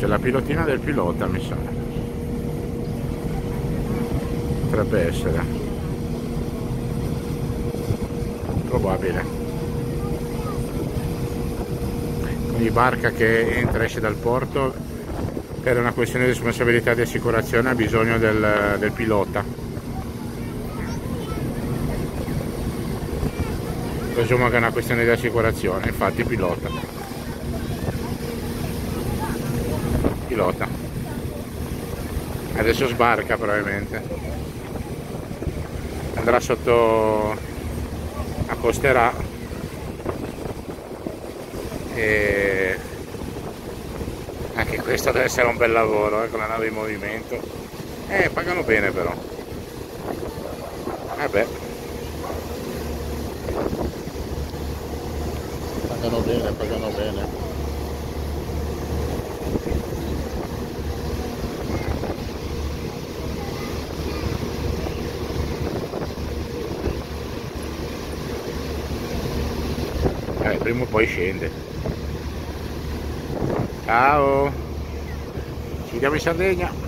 C'è la pilotina del pilota, mi sa. Potrebbe essere. Probabile. Ogni barca che entra e esce dal porto, per una questione di responsabilità di assicurazione, ha bisogno del pilota. Presumo che è una questione di assicurazione, infatti pilota. Adesso sbarca probabilmente, andrà sotto, accosterà e anche questo deve essere un bel lavoro, con la nave in movimento. Pagano bene però. Beh, pagano bene. Prima o poi scende. Ciao, ci vediamo in Sardegna.